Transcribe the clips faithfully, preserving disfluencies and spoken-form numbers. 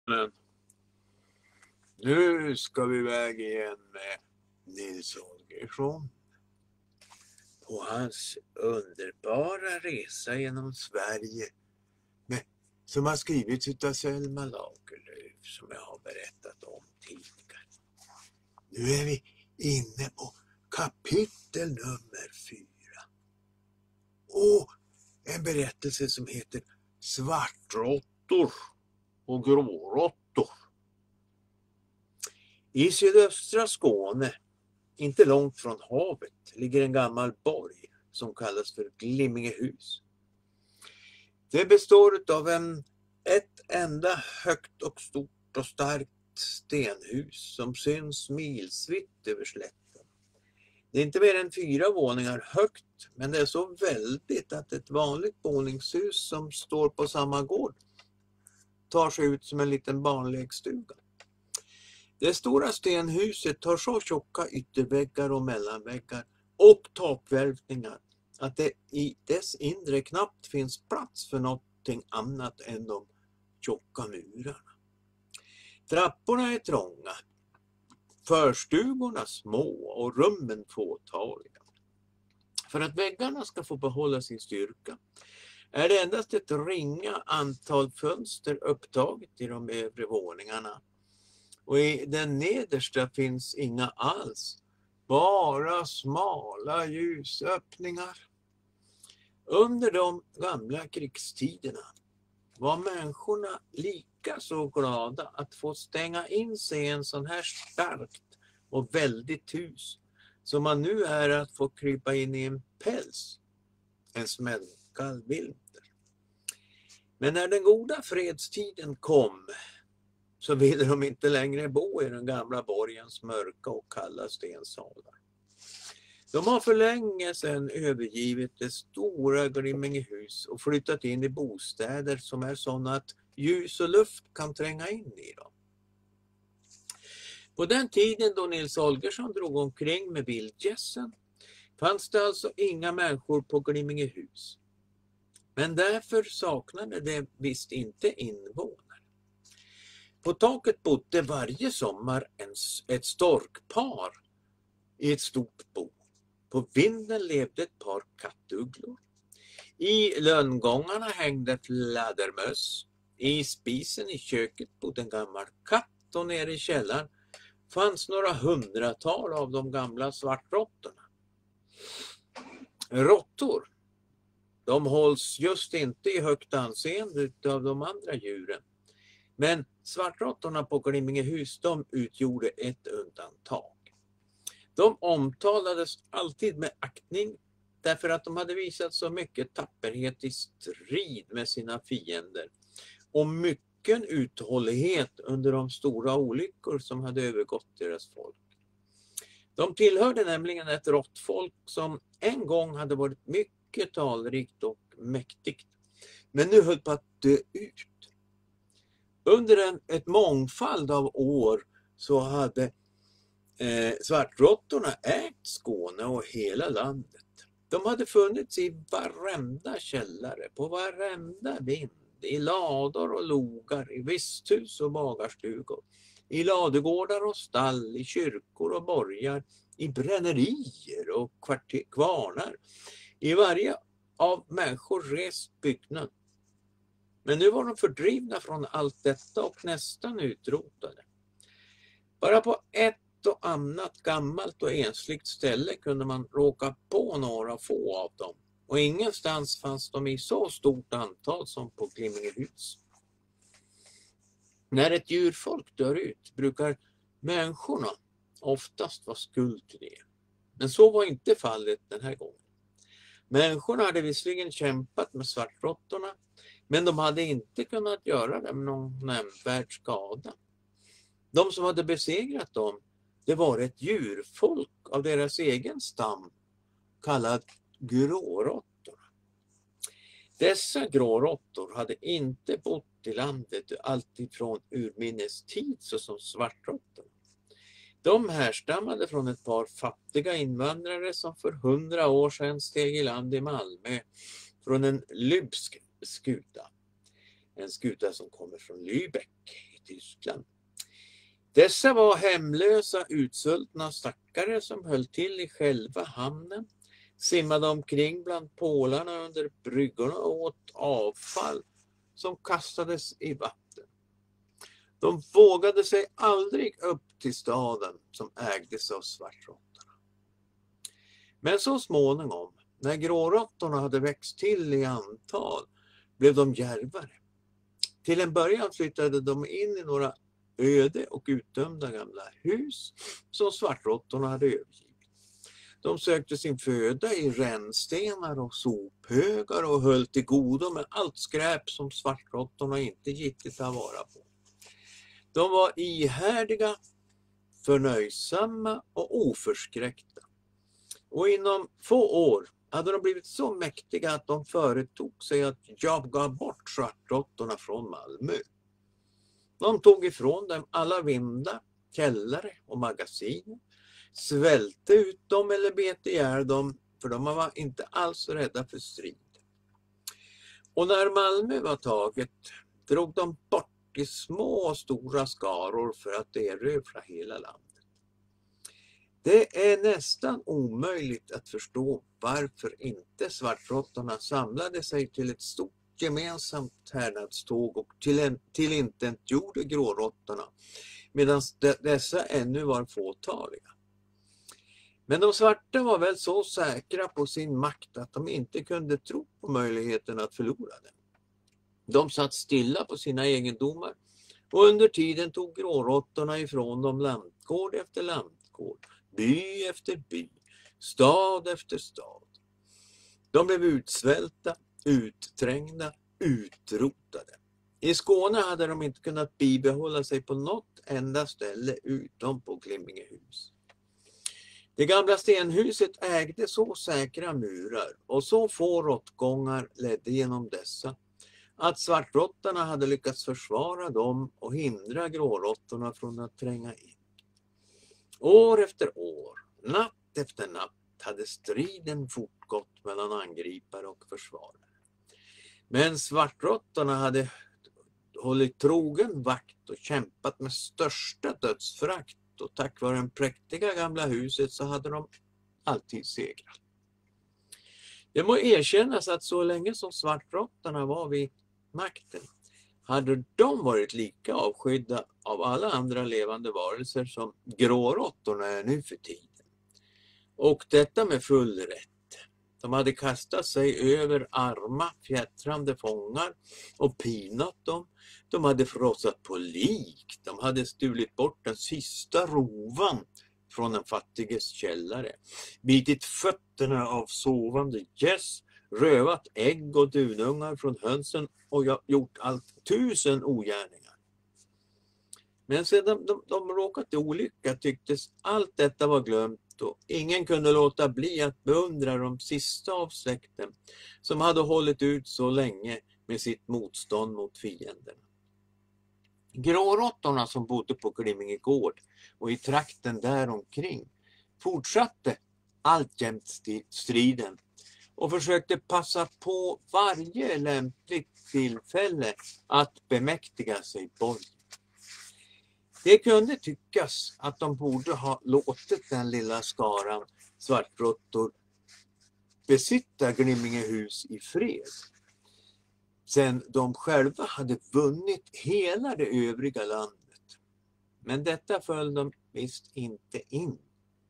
Men nu ska vi iväg igen med Nils Holgersson på hans underbara resa genom Sverige med, som har skrivits av Selma Lagerlöf, som jag har berättat om tidigare. Nu är vi inne på kapitel nummer fyra. Och en berättelse som heter Svartråttor och gråråttor. I sydöstra Skåne, inte långt från havet, ligger en gammal borg som kallas för Glimmingehus. Det består av en, ett enda högt och stort och starkt stenhus som syns milsvitt över slätten. Det är inte mer än fyra våningar högt, men det är så väldigt att ett vanligt våningshus som står på samma gård tar sig ut som en liten barnlekstuga. Det stora stenhuset har så tjocka ytterväggar och mellanväggar och takvälvningar att det i dess inre knappt finns plats för någonting annat än de tjocka murarna. Trapporna är trånga, förstugorna små och rummen fåtaliga. För att väggarna ska få behålla sin styrka är det endast ett ringa antal fönster upptaget i de övre våningarna. Och i den nedersta finns inga alls, bara smala ljusöppningar. Under de gamla krigstiderna var människorna lika så glada att få stänga in sig i en sån här starkt och väldigt hus som man nu är att få krypa in i en päls en smällkall vinter. Men när den goda fredstiden kom så ville de inte längre bo i den gamla borgens mörka och kalla stensalar. De har för länge sedan övergivit det stora Glimmingehus och flyttat in i bostäder som är sådana att ljus och luft kan tränga in i dem. På den tiden då Nils Holgersson drog omkring med vildgässen fanns det alltså inga människor på Glimmingehus. Men därför saknade det visst inte invånare. På taket bodde varje sommar en, ett storkpar i ett stort bo. På vinden levde ett par kattugglor. I lönngångarna hängde fladdermöss. I spisen i köket bodde en gammal katt och nere i källaren fanns några hundratal av de gamla svartråttorna. Råttor, de hålls just inte i högt anseende av de andra djuren. Men svartråttorna på Glimmingehus, de utgjorde ett undantag. De omtalades alltid med aktning därför att de hade visat så mycket tapperhet i strid med sina fiender och mycket uthållighet under de stora olyckor som hade övergått deras folk. De tillhörde nämligen ett råttfolk som en gång hade varit mycket talrikt och mäktigt, men nu höll på att dö ut. Under en, ett mångfald av år så hade eh, svartråttorna ägt Skåne och hela landet. De hade funnits i varenda källare, på varenda vind, i lador och logar, i visthus och bagarstugor, i ladugårdar och stall, i kyrkor och borgar, i brännerier och kvarter, kvarnar, i varje av människor rest byggnad. Men nu var de fördrivna från allt detta och nästan utrotade. Bara på ett och annat gammalt och ensligt ställe kunde man råka på några få av dem. Och ingenstans fanns de i så stort antal som på Glimmingehus. När ett djurfolk dör ut brukar människorna oftast vara skuld till det. Men så var inte fallet den här gången. Människorna hade visserligen kämpat med svartråttorna, men de hade inte kunnat göra dem någon nämnvärd skada. De som hade besegrat dem, det var ett djurfolk av deras egen stam, kallad gråråttor. Dessa gråråttor hade inte bott i landet alltifrån urminnes tid så som svartråttor. De härstammade från ett par fattiga invandrare som för hundra år sedan steg i land i Malmö från en lybsk skuta. En skuta som kommer från Lübeck i Grekland. Dessa var hemlösa, utsultna stackare som höll till i själva hamnen, simmade omkring bland pålarna under bryggorna och åt avfall som kastades i vatten. De vågade sig aldrig upp till staden som ägdes av svartråttorna. Men så småningom, när gråråttorna hade växt till i antal, blev de djärvare. Till en början flyttade de in i några öde och utdömda gamla hus som svartråttorna hade övergivit. De sökte sin föda i rännstenar och sophögar och höll till godo med allt skräp som svartråttorna inte gick att ta vara på. De var ihärdiga, förnöjsamma och oförskräckta. Och inom få år hade de blivit så mäktiga att de företog sig att jaga bort svartråttorna från Malmö. De tog ifrån dem alla vindar, källare och magasin, svälte ut dem eller bet ihjäl dem, för de var inte alls rädda för strid. Och när Malmö var taget drog de bort i små och stora skaror för att erövra hela landet. Det är nästan omöjligt att förstå varför inte svartråttorna samlade sig till ett stort gemensamt härnadståg och till, till intentgjorde gråråttorna, medan dessa ännu var fåtaliga. Men de svarta var väl så säkra på sin makt att de inte kunde tro på möjligheten att förlora den. De satt stilla på sina egendomar och under tiden tog gråråttorna ifrån dem landgård efter landgård, by efter by, stad efter stad. De blev utsvälta, utträngda, utrotade. I Skåne hade de inte kunnat bibehålla sig på något enda ställe utom på Glimmingehus. Det gamla stenhuset ägde så säkra murar och så få råttgångar ledde genom dessa att svartråttorna hade lyckats försvara dem och hindra gråråttorna från att tränga in. År efter år, natt efter natt hade striden fortgått mellan angripare och försvarare. Men svartråttorna hade hållit trogen vakt och kämpat med största dödsförakt, och tack vare den präktiga gamla huset så hade de alltid segrat. Det må erkännas att så länge som svartråttorna var vid makten hade de varit lika avskydda av alla andra levande varelser som gråråttorna är nu för tiden. Och detta med full rätt. De hade kastat sig över arma, fjättrande fångar och pinat dem. De hade frossat på lik. De hade stulit bort den sista rovan från den fattiges källare. Bitit fötterna av sovande gäss, rövat ägg och dunungar från hönsen och gjort allt tusen ogärningar. Men sedan de, de råkat i olycka tycktes allt detta var glömt. Och ingen kunde låta bli att beundra de sista av släkten som hade hållit ut så länge med sitt motstånd mot fienden. Gråråttorna som bodde på Glimmingegård och i trakten där omkring fortsatte alltjämt striden och försökte passa på varje lämpligt tillfälle att bemäktiga sig borgen. Det kunde tyckas att de borde ha låtit den lilla skaran svartråttor besitta Glimmingehus i fred, sen de själva hade vunnit hela det övriga landet. Men detta föll de visst inte in.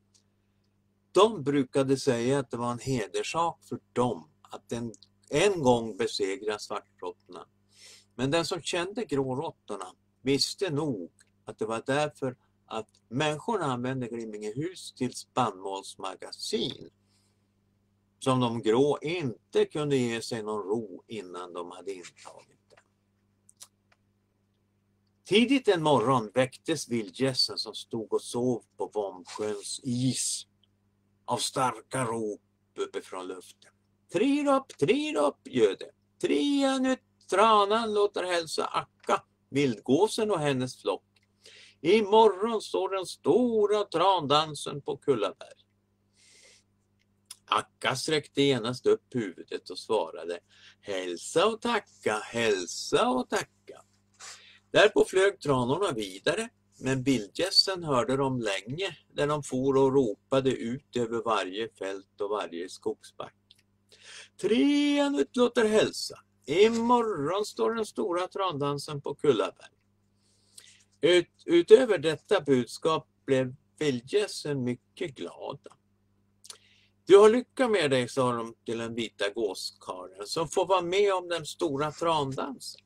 De brukade säga att det var en hedersak för dem att en, en gång besegra svartråttorna. Men den som kände gråråttorna visste nog att det var därför att människorna använde Glimmingehus till spannmålsmagasin som de grå inte kunde ge sig någon ro innan de hade intagit det. Tidigt en morgon väcktes vildgässen som stod och sov på Vombsjöns is av starka rop uppifrån luften. Trirop, trirop, ljöd det. Tria nu tranan låter hälsa Akka, vildgåsen och hennes flock. Imorgon står den stora trandansen på Kullaberg. Akka sträckte genast upp huvudet och svarade: hälsa och tacka, hälsa och tacka. Därpå flög tranorna vidare, men vildgässen hörde dem länge där de for och ropade ut över varje fält och varje skogsback. Trean utlåter hälsa. Imorgon står den stora trandansen på Kullaberg. Ut, utöver detta budskap blev vildgässen mycket glada. Du har lycka med dig, sa de till den vita gåskaren, som får vara med om den stora trandansen.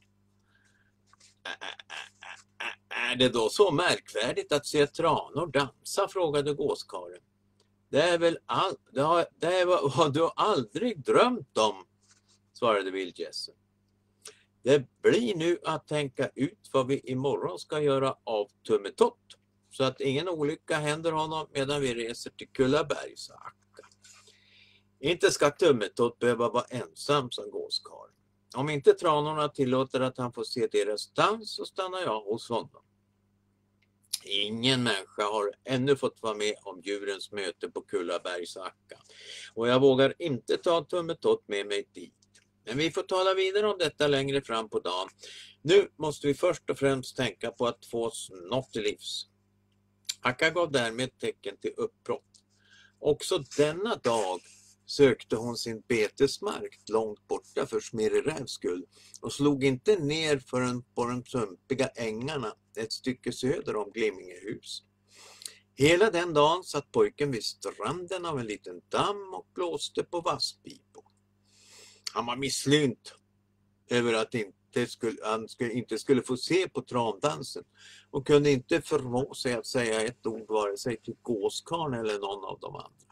Är det då så märkvärdigt att se tranor dansa, frågade gåskaren. Det är väl all, det har, det är vad, vad du aldrig drömt om, svarade vildgässen. Det blir nu att tänka ut vad vi imorgon ska göra av Tummetott, så att ingen olycka händer honom medan vi reser till Kullaberg, sa Akka. Inte ska Tummetott behöva vara ensam, sa gåskaren. Om inte tranorna tillåter att han får se deras dans, så stannar jag hos honom. Ingen människa har ännu fått vara med om djurens möte på Kullabergs Akka. Och jag vågar inte ta Tummetott med mig dit. Men vi får tala vidare om detta längre fram på dagen. Nu måste vi först och främst tänka på att få oss något till livs. Akka gav därmed tecken till uppbrott. Också denna dag sökte hon sin betesmark långt borta för Smirrerävs skull och slog inte ner förrän på de sumpiga ängarna ett stycke söder om Glimmingehus. Hela den dagen satt pojken vid stranden av en liten damm och blåste på vasspipor. Han var misslynt över att inte skulle, han skulle, inte skulle få se på trandansen och kunde inte förmå sig att säga ett ord vare sig till gåskarn eller någon av de andra.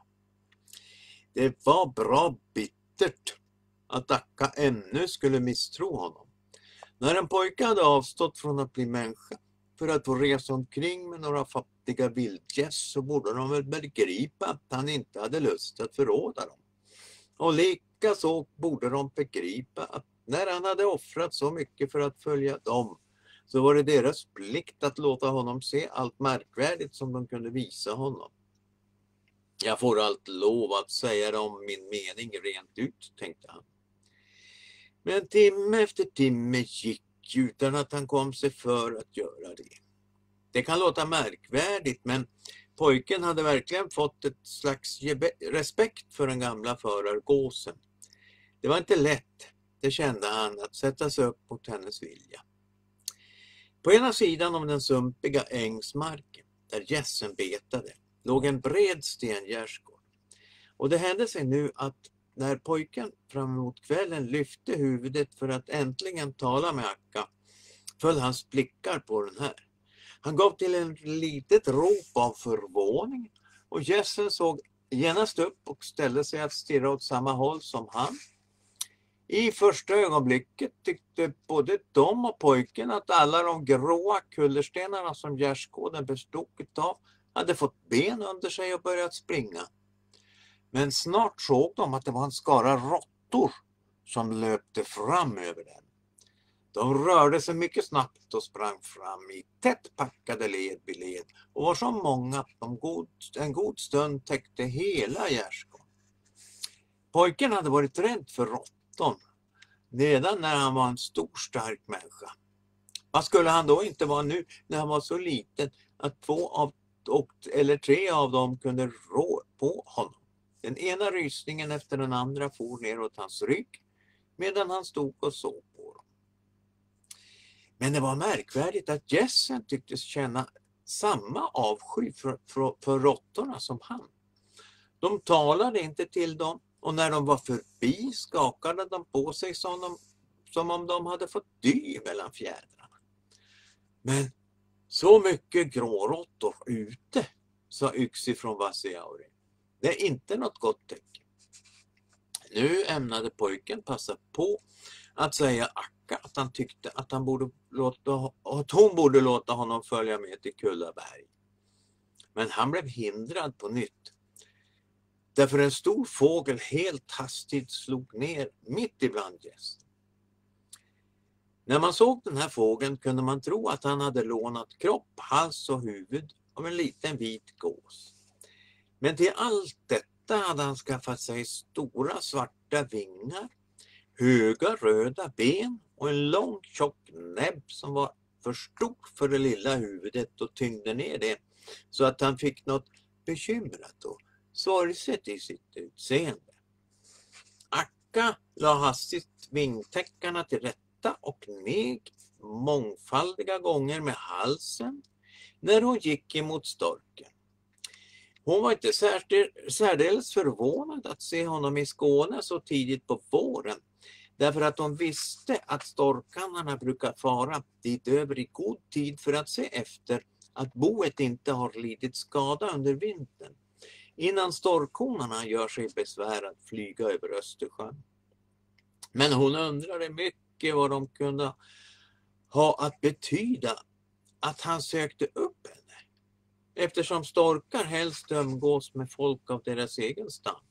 Det var bra bittert att Akka ännu skulle misstro honom. När en pojke hade avstått från att bli människa för att få resa omkring med några fattiga vildgäss, så borde de väl begripa att han inte hade lust att förråda dem. Och lika så borde de begripa att när han hade offrat så mycket för att följa dem, så var det deras plikt att låta honom se allt märkvärdigt som de kunde visa honom. Jag får allt lov att säga dem min mening rent ut, tänkte han. Men timme efter timme gick utan att han kom sig för att göra det. Det kan låta märkvärdigt, men pojken hade verkligen fått ett slags respekt för den gamla förargåsen. Det var inte lätt, det kände han, att sätta sig upp mot hennes vilja. På ena sidan om den sumpiga ängsmarken, där gässen betade, låg en bred stengärdsgård. Och det hände sig nu att när pojken fram emot kvällen lyfte huvudet för att äntligen tala med Akka, föll hans blickar på den här. Han gav till en litet rop av förvåning och gässen såg genast upp och ställde sig att stirra åt samma håll som han. I första ögonblicket tyckte både de och pojken att alla de gråa kullerstenarna som gärdsgården bestod av hade fått ben under sig och börjat springa. Men snart såg de att det var en skara råttor som löpte fram över den. De rörde sig mycket snabbt och sprang fram i tätt packade led vid led och var så många att de god, en god stund täckte hela gärdsgården. Pojken hade varit rädd för råttor redan när han var en stor stark människa. Vad skulle han då inte vara nu när han var så liten att två av och, eller tre av dem kunde rå på honom? Den ena rysningen efter den andra for neråt hans rygg medan han stod och såg på dem. Men det var märkvärdigt att gässen tycktes känna samma avsky för, för, för råttorna som han. De talade inte till dem och när de var förbi skakade de på sig som, de, som om de hade fått dy mellan fjädrarna. Men så mycket gråråttor ute, sa Yxi från Vassiauri. Det är inte något gott tecken. Nu ämnade pojken passa på att säga Akka att han tyckte att, han borde låta, att hon borde låta honom följa med till Kullaberg. Men han blev hindrad på nytt. Därför en stor fågel helt hastigt slog ner mitt ibland gästen. När man såg den här fågeln kunde man tro att han hade lånat kropp, hals och huvud av en liten vit gås. Men till allt detta hade han skaffat sig stora svarta vingar, höga röda ben och en lång tjock näbb som var för stor för det lilla huvudet och tyngde ner det så att han fick något bekymrat och sorgset i sitt utseende. Akka la hastigt vingtäckarna till rätta och neg mångfaldiga gånger med halsen när hon gick emot storken. Hon var inte särdeles förvånad att se honom i Skåne så tidigt på våren, därför att hon visste att storkarna brukar fara dit över i god tid för att se efter att boet inte har lidit skada under vintern, innan storkonorna gör sig besvär att flyga över Östersjön. Men hon undrade mycket vad de kunde ha att betyda att han sökte upp henne, eftersom storkar helst umgås med folk av deras egen stam.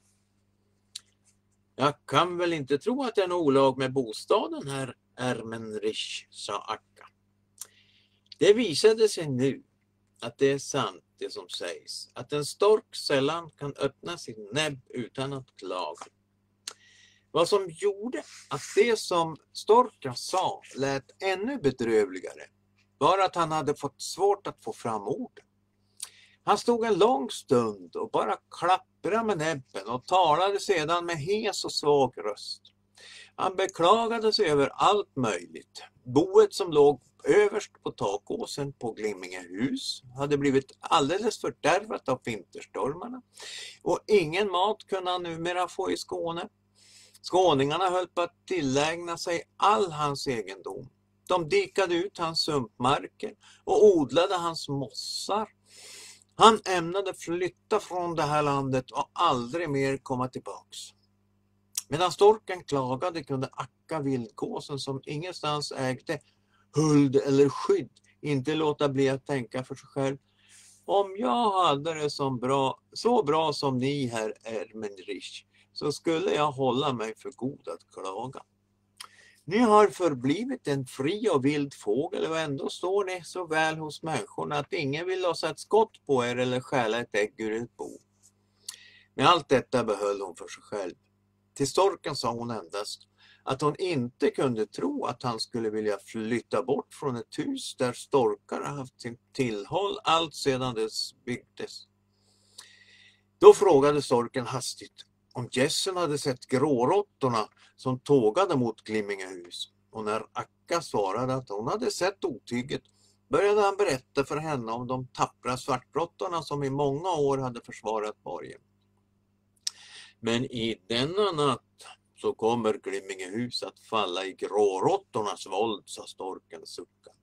Jag kan väl inte tro att det är något olag med bostaden här, Ermenrich, sa Akka. Det visade sig nu att det är sant det som sägs, att en stork sällan kan öppna sin näbb utan att klaga. Vad som gjorde att det som storken sa lät ännu bedrövligare var att han hade fått svårt att få fram orden. Han stod en lång stund och bara klapprade med näbben och talade sedan med hes och svag röst. Han beklagade sig över allt möjligt. Boet som låg överst på takåsen på Glimmingehus hade blivit alldeles fördärvat av vinterstormarna och ingen mat kunde han numera få i Skåne. Skåningarna höll på att tillägna sig all hans egendom. De dikade ut hans sumpmarker och odlade hans mossar. Han ämnade flytta från det här landet och aldrig mer komma tillbaks. Medan storken klagade kunde Akka vildgåsen, som ingenstans ägde huld eller skydd, inte låta bli att tänka för sig själv. Om jag hade det som bra, så bra som ni här Ermenrich, så skulle jag hålla mig för god att klaga. Ni har förblivit en fri och vild fågel och ändå står ni så väl hos människorna att ingen vill lossa ett skott på er eller stjäla ett ägg ur ett bo. Med allt detta behöll hon för sig själv. Till storken sa hon endast att hon inte kunde tro att han skulle vilja flytta bort från ett hus där storkar har haft sin tillhåll allt sedan det byggdes. Då frågade storken hastigt om gässen hade sett gråråttorna som tågade mot Glimmingehus, och när Akka svarade att hon hade sett otygget började han berätta för henne om de tappra svartråttorna som i många år hade försvarat borgen. Men i denna natt så kommer Glimmingehus att falla i gråråttornas våld, sa storken suckande.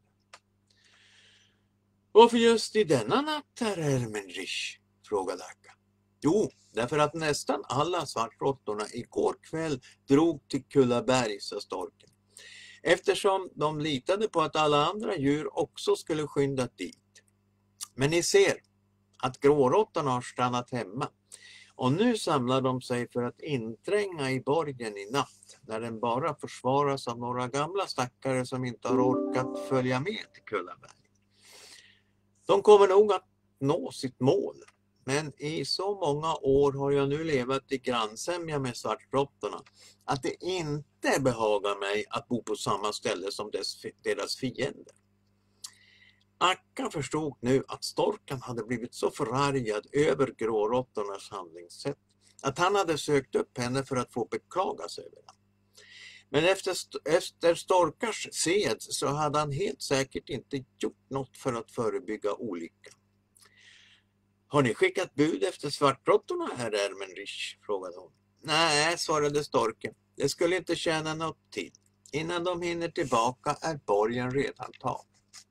Varför just i denna natt, herr Ermenrich? Frågade Akka. Jo, därför att nästan alla svartråttorna igår kväll drog till Kullaberg, sa storken. Eftersom de litade på att alla andra djur också skulle skynda dit. Men ni ser att gråråttorna har stannat hemma. Och nu samlar de sig för att intränga i borgen i natt, när den bara försvaras av några gamla stackare som inte har orkat följa med till Kullaberg. De kommer nog att nå sitt mål. Men i så många år har jag nu levat i grannsämja med svartråttorna att det inte behagar mig att bo på samma ställe som dess, deras fiender. Akka förstod nu att storken hade blivit så förargad över gråråttornas handlingssätt att han hade sökt upp henne för att få beklaga sig över den. Men efter, efter storkars sed så hade han helt säkert inte gjort något för att förebygga olyckan. Har ni skickat bud efter svartråttorna, herr Ermenrich? Frågade hon. Nej, svarade storken. Det skulle inte tjäna något till. Innan de hinner tillbaka är borgen redan tagen.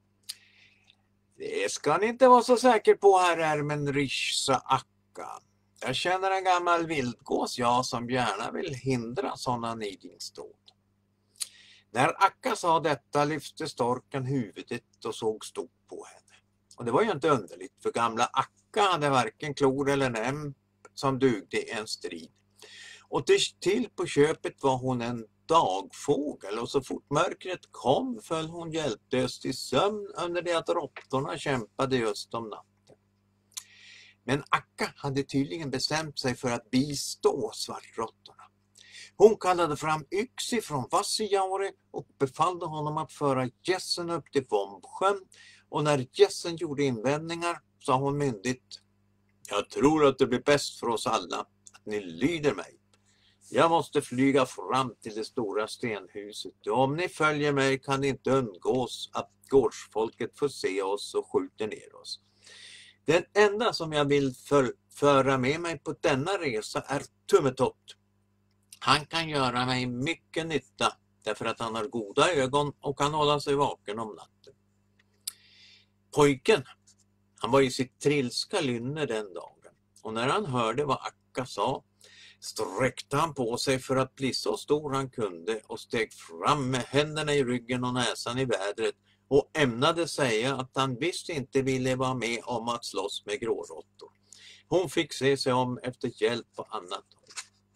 Det ska ni inte vara så säker på, herr Ermenrich, sa Akka. Jag känner en gammal vildgås, jag, som gärna vill hindra sådana nidingsdåd. När Akka sa detta lyfte storken huvudet och såg stort på henne. Och det var ju inte underligt, för gamla Akka hade varken klor eller näm som dugde i en strid. Och till, till på köpet var hon en dagfågel, och så fort mörkret kom föll hon hjälplöst i sömn under det att råttorna kämpade just om natten. Men Akka hade tydligen bestämt sig för att bistå svartråttorna. Hon kallade fram Yksi från Vassijaure och befallde honom att föra gässen upp till Vombsjön. Och när gässen gjorde invändningar sa hon myndigt: jag tror att det blir bäst för oss alla att ni lyder mig. Jag måste flyga fram till det stora stenhuset och om ni följer mig kan det inte undgås att gårdsfolket får se oss och skjuter ner oss. Den enda som jag vill för, föra med mig på denna resa är Tummetott. Han kan göra mig mycket nytta därför att han har goda ögon och kan hålla sig vaken om natten. Pojken, han var i sitt trilska lynne den dagen och när han hörde vad Akka sa sträckte han på sig för att bli så stor han kunde och steg fram med händerna i ryggen och näsan i vädret och ämnade säga att han visst inte ville vara med om att slåss med gråråttor. Hon fick se sig om efter hjälp på annat håll.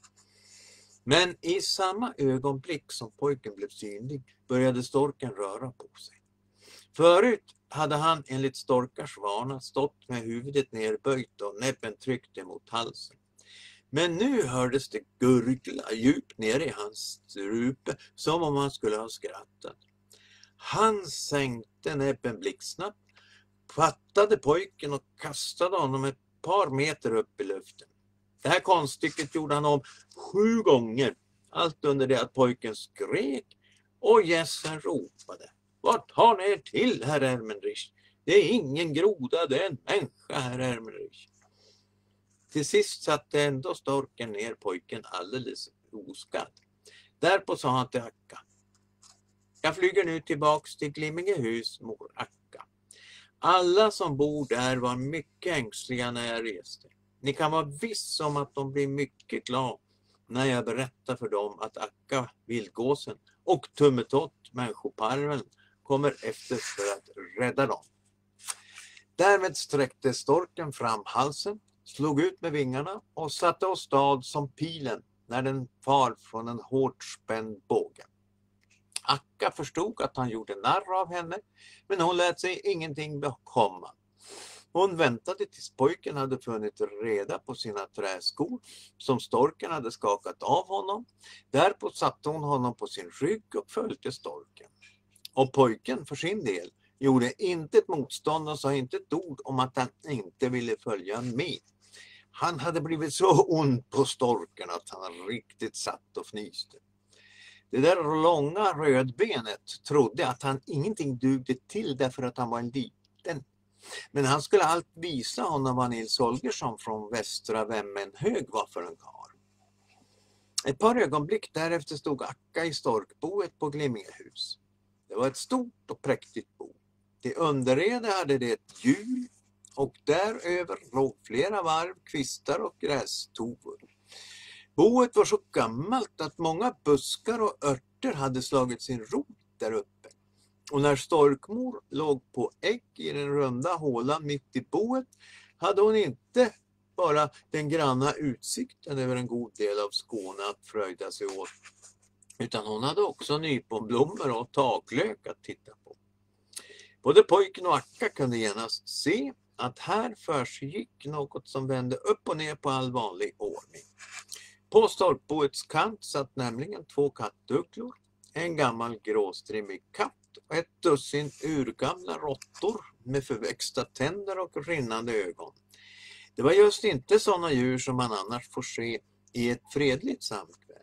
Men i samma ögonblick som pojken blev synlig började storken röra på sig. Förut hade han enligt storkars vana stått med huvudet nerböjt och näbben tryckt emot halsen. Men nu hördes det gurgla djupt ner i hans strupe som om han skulle ha skrattat. Han sänkte näbben blixtsnabbt, fattade pojken och kastade honom ett par meter upp i luften. Det här konststycket gjorde han om sju gånger, allt under det att pojken skrek och gässen ropade: vad tar ni er till, herr Ermenrich? Det är ingen groda, det är en människa, herr Ermenrich. Till sist satte ändå storken ner pojken alldeles oskadd. Därpå sa han till Akka: jag flyger nu tillbaks till Glimmingehus, mor Akka. Alla som bor där var mycket ängsliga när jag reste. Ni kan vara viss om att de blir mycket glada när jag berättar för dem att Akka, vildgåsen, och Tummetott, människoparven, kommer efter för att rädda dem. Därmed sträckte storken fram halsen, slog ut med vingarna och satte åstad som pilen när den far från en hårt spänd båge. Akka förstod att han gjorde narr av henne, men hon lät sig ingenting bekomma. Hon väntade tills pojken hade funnit reda på sina träskor som storken hade skakat av honom. Därpå satte hon honom på sin rygg och följde storken. Och pojken för sin del gjorde inte ett motstånd och sa inte ett ord om att han inte ville följa med. Han hade blivit så ond på storken att han riktigt satt och fnyste. Det där långa rödbenet trodde att han ingenting dugde till därför att han var en liten. Men han skulle allt visa honom vad Nils Holgersson från Västra Vemmenhög var för en karl. Ett par ögonblick därefter stod Akka i storkboet på Glimmingehus. Det var ett stort och präktigt bo. Till underrede hade det ett hjul och däröver låg flera varv, kvistar och grästovor. Boet var så gammalt att många buskar och örter hade slagit sin rot där uppe. Och när storkmor låg på ägg i den runda hålan mitt i boet hade hon inte bara den granna utsikten över en god del av Skåne att fröjda sig åt, utan hon hade också nyponblommor och taklök att titta på. Både pojken och Akka kunde genast se att här försiggick något som vände upp och ner på all vanlig ordning. På storkboets kant satt nämligen två kattugglor, en gammal gråstrimmig katt och ett dussin urgamla råttor med förväxta tänder och rinnande ögon. Det var just inte sådana djur som man annars får se i ett fredligt samkväm.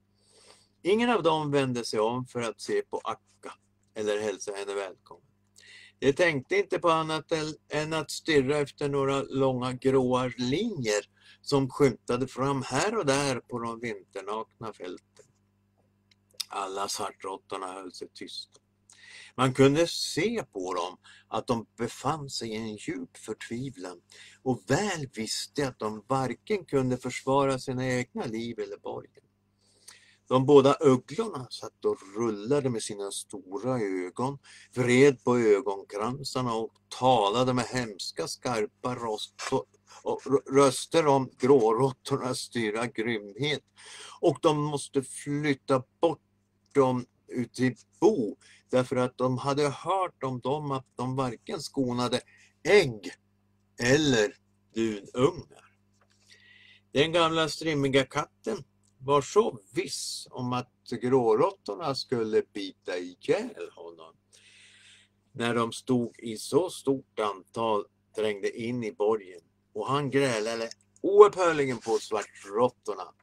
Ingen av dem vände sig om för att se på Akka eller hälsa henne välkommen. De tänkte inte på annat än att stirra efter några långa gråa linjer som skymtade fram här och där på de vinternakna fälten. Alla svartråttorna höll sig tysta. Man kunde se på dem att de befann sig i en djup förtvivlan och väl visste att de varken kunde försvara sina egna liv eller borgen. De båda ugglorna satt och rullade med sina stora ögon, vred på ögonkransarna och talade med hemska skarpa röster, och röster om gråråttornas styra grymhet. Och de måste flytta bort dem ut till bo därför att de hade hört om dem att de varken skonade ägg eller dunungar. Den gamla strimmiga katten var så viss om att gråråttorna skulle bita ihjäl honom. När de stod i så stort antal trängde in i borgen och han grälade oupphörligen på svartråttorna.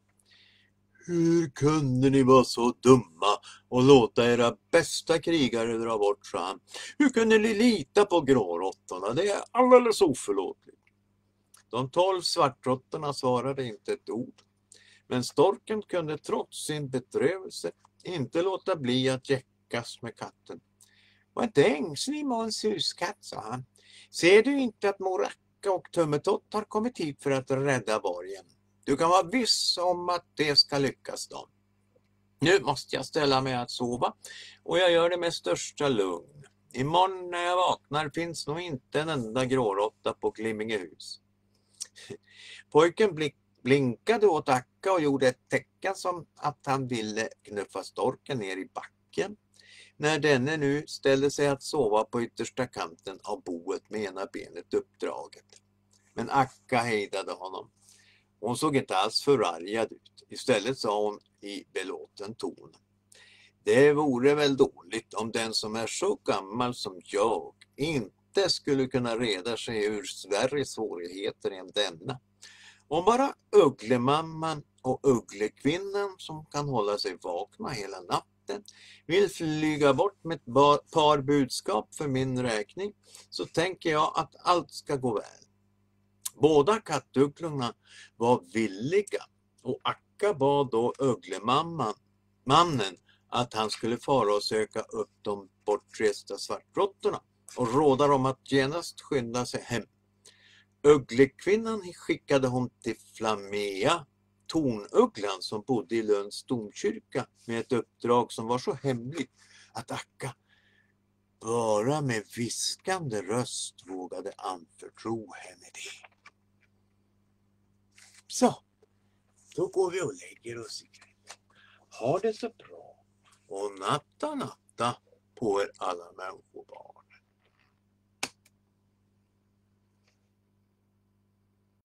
Hur kunde ni vara så dumma och låta era bästa krigare dra bort, sa han. Hur kunde ni lita på gråråttorna? Det är alldeles oförlåtligt. De tolv svartråttorna svarade inte ett ord. Men storken kunde trots sin bedrövelse inte låta bli att jäckas med katten. Var inte ängslig, Måns huskatt, sa han. Ser du inte att mor Akka och Tummetott har kommit hit för att rädda borgen? Du kan vara viss om att det ska lyckas dem. Nu måste jag ställa mig att sova och jag gör det med största lugn. Imorgon när jag vaknar finns nog inte en enda gråråtta på Glimmingehus. Pojken blinkade åt Akka och gjorde ett tecken som att han ville knuffa storken ner i backen. När denne nu ställde sig att sova på yttersta kanten av boet med ena benet uppdraget. Men Akka hejdade honom. Hon såg inte alls förargad ut. Istället sa hon i belåten ton. Det vore väl dåligt om den som är så gammal som jag inte skulle kunna reda sig ur svärre svårigheter än denna. Om bara ugglemamman och ugglekvinnan som kan hålla sig vakna hela natten vill flyga bort med ett par budskap för min räkning, så tänker jag att allt ska gå väl. Båda kattugglorna var villiga och Akka bad då ugglemamman, mannen, att han skulle fara och söka upp de bortresta svartråttorna och råda dem att genast skynda sig hem. Ugglekvinnan skickade hon till Flamea, tornugglan som bodde i Lunds domkyrka, med ett uppdrag som var så hemligt att Akka bara med viskande röst vågade anförtro henne det. Så, då går vi och lägger oss ikväll. Ha det så bra och natta natta på er alla människobarn.